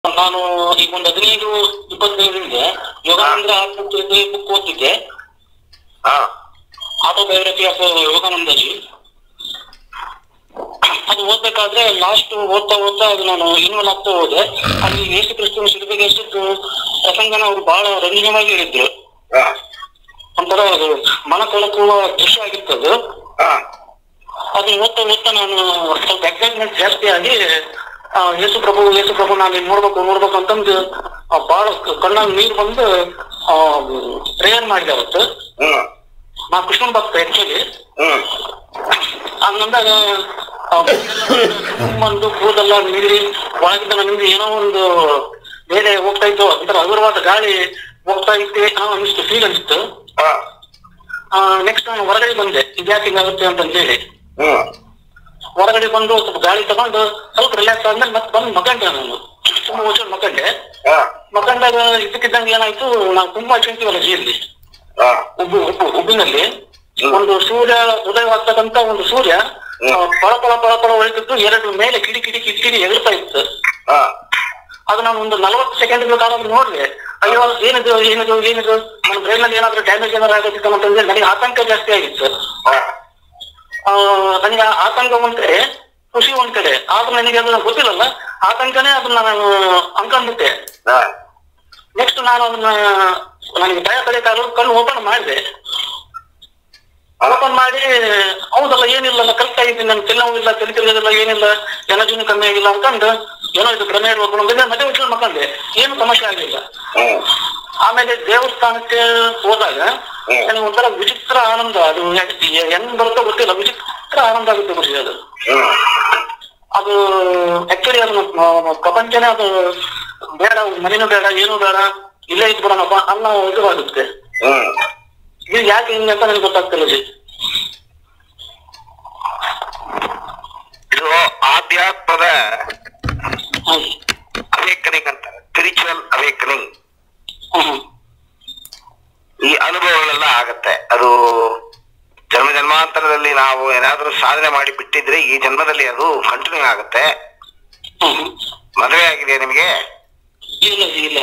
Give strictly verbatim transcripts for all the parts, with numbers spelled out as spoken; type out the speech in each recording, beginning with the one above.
ನಾನು ಈಗ ಒಂದು ಹದಿನೈದು ಇಪ್ಪತ್ತೈದರಿಂದ ಯೋಗಾನಂದ ಆತ್ಮಚರಿತೆ ಬುಕ್ ಓದ್ತಿದ್ದೆ. Autobiography of Yoganandaji. ಅದು ಓದ್ಬೇಕಾದ್ರೆ ಲಾಸ್ಟ್ ಓದ್ತಾ ಓದ್ತಾ ಅದು ನಾನು ಇನ್ವಾಲ್ವ್ ಆಗ್ತಾ ಹೋದೆ. ಅಲ್ಲಿ ಯೇಸು ಕ್ರಿಸ್ತನ ಶಿಲ್ಪೆಗೆ ಎಷ್ಟಿತ್ತು ಪ್ರಸಂಗನ ಅವ್ರು ಬಹಳ ರಂಜನವಾಗಿ ಹೇಳಿದ್ರು. ಒಂಥರ ಅದು ಮನ ಕಳಕುವ ದೃಶ್ಯ ಆಗಿರ್ತದು. ಅದನ್ನ ಓದ್ತಾ ಓದ್ತಾ ನಾನು ಸ್ವಲ್ಪ ಎಕ್ಸೈಟ್ಮೆಂಟ್ ಜಾಸ್ತಿ ಆಗಿ ಯೇಸು ಪ್ರಭು ಯೇಸು ಪ್ರಭು ನಾನು ನೋಡ್ಬೇಕು ನೋಡ್ಬೇಕು ಅಂತಂದು ಬಹಳ ಕಣ್ಣಾಗ ನೀರು ಬಂದು ಪ್ರೇಯರ್ ಮಾಡಿದೆ ಅವತ್ತು. ನಾ ಕೃಷ್ಣನ್ ಭಕ್ತ ಆಕ್ಚುಲಿ. ಹಂಗಂದಾಗ ಬಂದು ಕೂದೆಲ್ಲ ನೀರಿ ಒಳಗಿದ್ದ ನಮ್ಗೆ ಏನೋ ಒಂದು ಬೇರೆ ಹೋಗ್ತಾ ಇತ್ತು, ಒಂಥರ ಹಗುರವಾದ ಗಾಳಿ ಹೋಗ್ತಾ ಇತ್ತು ಅನಿಸ್ತು, ಫೀಲ್ ಅನಿಸ್ತು. ನೆಕ್ಸ್ಟ್ ನಾನು ಹೊರಗಡೆ ಬಂದೆ, ಇದ್ಯಾಕೆ ಹಿಂಗಾಗುತ್ತೆ ಅಂತಂದೇಳಿ. ಹೊರಗಡೆ ಬಂದು ಸ್ವಲ್ಪ ಗಾಳಿ ತಗೊಂಡು ಸ್ವಲ್ಪ ರಿಲ್ಯಾಕ್ಸ್ ಆದ್ಮೇಲೆ ಮತ್ತೆ ಬಂದು ಮಕ್ಕಂಡೆ. ನಾನು ತುಂಬಾ ವರ್ಷ ಮಕ್ಕಂಡೆ. ಮಕ್ಕಂಡಾಗ ಇದಕ್ಕಿದ್ದಂಗೆ ಏನಾಯ್ತು, ನಾವು ತುಂಬಾ ಹಚ್ಕೊಂತೀವಲ್ಲ ಜೀರ್ಲಿ ಉಬ್ಬು ಉಬ್ಬು ಉಬ್ಬಿನಲ್ಲಿ ಒಂದು ಸೂರ್ಯ ಉದಯವಾಗ್ತಕ್ಕಂತ ಒಂದು ಸೂರ್ಯ ಪಳ ಪಳ ಪಳ ಪಳ ಹೊಳಿತಿತ್ತು. ಎರಡು ಮೇಲೆ ಕಿಡಿ ಕಿಡಿ ಕಿಡಿ ಕಿಡಿ ಎಗರ್ತಾ ಇತ್ತು. ಅದು ನಾನು ಒಂದು ನಲವತ್ತು ಸೆಕೆಂಡ್ ಕಾಲ ನೋಡ್ರಿ, ಅಯ್ಯೋ ಏನಿದು ಏನಿದು ಏನಿದು ನನ್ನ ಬ್ರೈನ್ ನಲ್ಲಿ ಏನಾದ್ರು ಡ್ಯಾಮೇಜ್ ಏನಾದ್ರು ಆಗೋದಿತ್ತು ಅಂತಂದ್ರೆ ನನಗೆ ಆತಂಕ ಜಾಸ್ತಿ ಆಗಿತ್ತು. ಆ ನನಗೆ ಆತಂಕ ಒಂದ್ ಕಡೆ, ಖುಷಿ ಒಂದ್ ಕಡೆ. ಆದ್ರೂ ನನಗೆ ಅದನ್ನ ಗೊತ್ತಿಲ್ಲಲ್ಲ, ಆತಂಕನೇ ಅದನ್ನ ನಾನು ಅನ್ಕೊಂಡ್ಬಿಟ್ಟೆ. ನೆಕ್ಸ್ಟ್ ನಾನು ಅದನ್ನ ನನಗೆ ಭಯ ಕಡೆ ಕಾಲ ಕಣ್ಣು ಓಪನ್ ಮಾಡಿದೆ. ಓಪನ್ ಮಾಡಿ ಹೌದಲ್ಲ ಏನಿಲ್ಲ ಕರೆಕ್ಟ್ ಆಗಿದ್ದೀನಿ, ನನ್ ತೆಲ್ಲವೂ ಇಲ್ಲ, ತಲೆ ತಿರುಗೋದಿಲ್ಲ, ಏನಿಲ್ಲ, ಎನರ್ಜಿನೂ ಕಮ್ಮಿ ಆಗಿಲ್ಲ ಅನ್ಕೊಂಡು ಏನೋ ಇದು ಭ್ರಮೆ ಹೋಗ್ಕೊಂಡು ಮತ್ತೆ ವಿಚಾರ ಮಾಡ್ಕೊಂಡೆ, ಏನು ಸಮಸ್ಯೆ ಆಗಿಲ್ಲ. ಆಮೇಲೆ ದೇವಸ್ಥಾನಕ್ಕೆ ಹೋದಾಗ ನನಗೆ ಒಂಥರ ವಿಚಿತ್ರ ಆನಂದ, ಅದು ಹೆಂಗ್ ಬರುತ್ತೋ ಗೊತ್ತಿಲ್ಲ, ವಿಚಿತ್ರ ಆನಂದ ಆಗುತ್ತೆ ಖುಷಿ. ಅದು ಅದು ಆಕ್ಚುಲಿ ಅದು ಪ್ರಪಂಚನೇ ಅದು ಬೇಡ, ಮನೇನು ಬೇಡ, ಏನು ಬೇಡ, ಇಲ್ಲೇ ಇದ್ ಬಿಡೋಣಪ್ಪ ಅನ್ನೋ ಇದು ಆಗುತ್ತೆ. ಇದು ಯಾಕೆ ಹಿಂಗೆ ಅಂತ ನನಗೆ ಗೊತ್ತಾಗ್ತಿಲ್ಲ ಜಿ. ಇದು ಆಧ್ಯಾತ್ಮದ ಅವೇಕನಿಂಗ್ ಅಂತ, ಸ್ಪಿರಿಚುವಲ್ ಅವೇಕನಿಂಗ್. ಈ ಅನುಭವಗಳೆಲ್ಲ ಆಗತ್ತೆ. ಅದು ಜನ್ಮ ಜನ್ಮಾಂತರದಲ್ಲಿ ನಾವು ಏನಾದ್ರೂ ಸಾಧನೆ ಮಾಡಿ ಬಿಟ್ಟಿದ್ರೆ ಈ ಜನ್ಮದಲ್ಲಿ ಅದು ಕಂಟಿನ್ಯೂ ಆಗುತ್ತೆ. ಮದುವೆ ಆಗಿದೆ ನಿಮಗೆ? ಇಲ್ಲ ಇಲ್ಲ.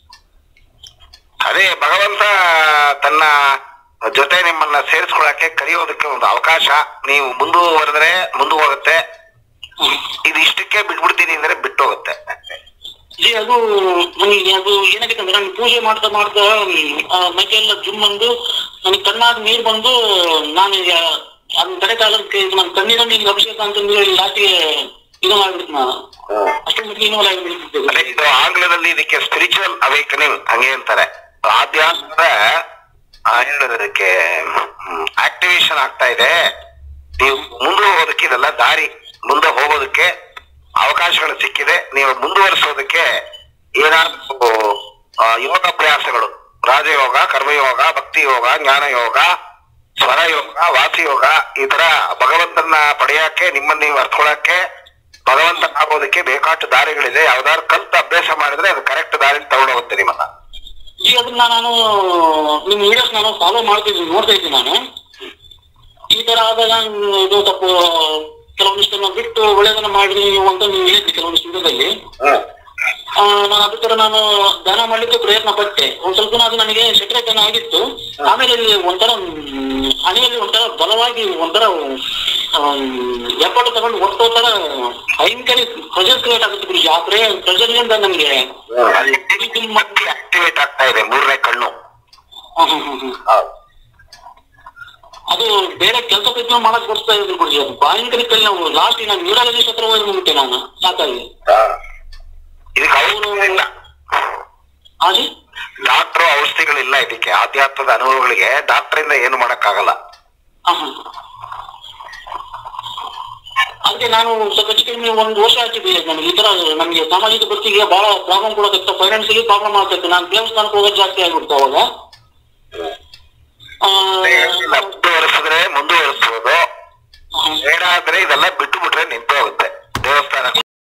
ಅದೇ ಭಗವಂತ ತನ್ನ ಜೊತೆ ನಿಮ್ಮನ್ನ ಸೇರಿಸ್ಕೊಳಕ್ಕೆ ಕರೆಯೋದಕ್ಕೆ ಒಂದು ಅವಕಾಶ. ನೀವು ಮುಂದುವರೆದ್ರೆ ಮುಂದೆ ಹೋಗುತ್ತೆ, ಇದು ಇಷ್ಟಕ್ಕೆ ಬಿಟ್ಬಿಡ್ತೀನಿ ಅಂದ್ರೆ ಬಿಟ್ಟು ಹೋಗುತ್ತೆ. ಅದು ನನಗೆ ಅದು ಏನಾಗಿತ್ತು ಅಂದ್ರೆ, ನಾನು ಪೂಜೆ ಮಾಡ್ತಾ ಮಾಡ್ತಾ ಮೈಕೆಲ್ಲ ಜುಮ್ ಬಂದು ನನಗೆ ಕಣ್ಣಾಗ ನೀರು ಬಂದು ನಾನು ಅದನ್ನ ತಡೆ ಕಾಲಕ್ಕೆ ನನ್ನ ಕಣ್ಣೀರ ನೀರಿಗೆ ಅಭಿಷೇಕ ಅಂತಂದ್ರೆ ಲಾಸ್ಟಿಗೆ ಇದು ಮಾಡ್ಬಿಡ್ತು. ನಾನು ಅಷ್ಟು ಮಟ್ಟಿಗೆ ಇನ್ವಾಲ್ವ್ ಆಗಿಬಿಡ್ತಿದ್ದೆ. ಇದು ಆಂಗ್ಲದಲ್ಲಿ ಇದಕ್ಕೆ ಸ್ಪಿರಿಚುವಲ್ ಅವೇಕನಿಂಗ್ ಹಂಗೆ ಅಂತಾರೆ. ಆಧ್ಯಾತ್ಮದ ಹೇಳೋದಕ್ಕೆ ಆಕ್ಟಿವೇಶನ್ ಆಗ್ತಾ ಇದೆ. ನೀವು ಮುಂದೆ ಹೋಗೋದಕ್ಕೆ ಇದೆಲ್ಲ ದಾರಿ, ಮುಂದೆ ಹೋಗೋದಕ್ಕೆ ಅವಕಾಶಗಳು ಸಿಕ್ಕಿದೆ. ನೀವು ಮುಂದುವರಿಸೋದಕ್ಕೆ ಏನಾದ್ರು ಯೋಗಾಭ್ಯಾಸಗಳು, ರಾಜಯೋಗ, ಕರ್ಮಯೋಗ, ಭಕ್ತಿ ಯೋಗ, ಜ್ಞಾನ ಯೋಗ, ಸ್ವರ ಯೋಗ, ವಾಸಿ ಯೋಗ, ಈ ತರ ಭಗವಂತನ ಪಡೆಯಕ್ಕೆ, ನಿಮ್ಮನ್ನ ನೀವು ಅರ್ತ್ಕೊಳಕ್ಕೆ, ಭಗವಂತನ ಆಗೋದಕ್ಕೆ ಬೇಕಾಷ್ಟು ದಾರಿಗಳಿದೆ. ಯಾವ್ದಾದ್ರು ಕಲ್ತು ಅಭ್ಯಾಸ ಮಾಡಿದ್ರೆ ಅದು ಕರೆಕ್ಟ್ ದಾರಿ ತಗೊಂಡೋಗುತ್ತೆ ನಿಮ್ಮನ್ನ. ಈಗ ಅದನ್ನ ನಾನು ನಿಮ್ ವಿಡಿಯೋಸ್ ನಾನು ಫಾಲೋ ಮಾಡ್ತಿದ್ದೀನಿ, ನೋಡ್ತಾ ಇದ್ದೀನಿ. ನಾನು ಈ ತರ ಆದಾಗ ಇದು ಸ್ವಲ್ಪ ಕೆಲವೊಂದಿಷ್ಟನ್ನ ಬಿಟ್ಟು ಒಳ್ಳೆದನ್ನ ಮಾಡಿ ಅಂತ ನೀವು ಹೇಳಿದ್ರಿ ಕೆಲವೊಂದಿಷ್ಟು ವಿಡಿಯೋದಲ್ಲಿ. ನಾನು ಅದೇ ತರ ನಾನು ಧ್ಯಾನ ಮಾಡ್ಲಿಕ್ಕೆ ಪ್ರಯತ್ನ ಪಟ್ಟೆ. ಒಂದ್ ಸ್ವಲ್ಪ ಅದು ನನಗೆ ಸೆಕ್ರೆಟ್ ಆಗಿತ್ತು. ಆಮೇಲೆ ಒಂಥರ ಹಣೆಯಲ್ಲಿ ಒಂಥರ ಬಲವಾಗಿ ಒಂಥರ ಎಫರ್ಟ್ ತಗೊಂಡು ಒಟ್ಟೋ ತರ ಭಯಂಕರ ಪ್ರೆಷರ್ ಕ್ರಿಯೇಟ್ ಆಗುತ್ತೆ ಗುರುಜಿ. ಆ ಪ್ರೆಷರ್ ನಿಂದ ನಮ್ಗೆ ಆಕ್ಟಿವೇಟ್ ಆಗ್ತಾ ಇದೆ ಮೂರನೇ ಕಣ್ಣು. ಅದು ಬೇರೆ ಕೆಲಸ ಪ್ರಯತ್ನ ಮಾಡಕ್ ಕೊಡ್ತಾ ಇದ್ರು ಗುರುಜಿ. ಅದು ಭಯಂಕರ ಕಲ್ಲಿ. ನಾವು ಲಾಸ್ಟ್ ನಾನು ನ್ಯೂರಾಲಜಿಸ್ಟ್ ಹತ್ರ ಹೋಗಿ ಮುಗಿತೆ ನಾನು ಸಾಕಾಗಿ. ಇದಕ್ಕೆ ಔಷಧಿಗಳಿಲ್ಲ, ಡಾಕ್ಟರ್ ಔಷಧಿಗಳಿಲ್ಲ ಇದಕ್ಕೆ. ಆಧ್ಯಾತ್ಮದ ಅನುಭವಗಳಿಗೆ ಡಾಕ್ಟರ್ ಇಂದ ಏನು ಮಾಡಕ್ ಆಗಲ್ಲ. ಅದಕ್ಕೆ ನಾನು ಸ್ವಲ್ಪ ಚಿಕ್ಕ ಒಂದು ವರ್ಷ ಆಗ್ತಿದ್ದೆ ನನಗೆ ಈ ತರ ನಮ್ಗೆ ಸಾಮಾಜಿಕ ಪರಿಸ್ಥಿತಿಗೆ ಬಹಳ ಪ್ರಾಬ್ಲಮ್ ಕೊಡೋದಕ್ಕೆ, ಫೈನಾನ್ಸಿಯಲಿ ಪ್ರಾಬ್ಲಮ್ ಆಗ್ತೈತೆ. ನಾನು ದೇವಸ್ಥಾನಕ್ಕೆ ಹೋಗೋದು ಜಾಸ್ತಿ ಆಗ್ಬಿಡ್ತು ಅವಾಗ. ಮುಂದುವರಿಸಿದ್ರೆ ಮುಂದುವರಿಸಬಹುದು, ಬೇಡ ಆದ್ರೆ ಇದೆಲ್ಲ ಬಿಟ್ಟು ಬಿಟ್ರೆ ನಿಂತು ಹೋಗುತ್ತೆ ದೇವಸ್ಥಾನ.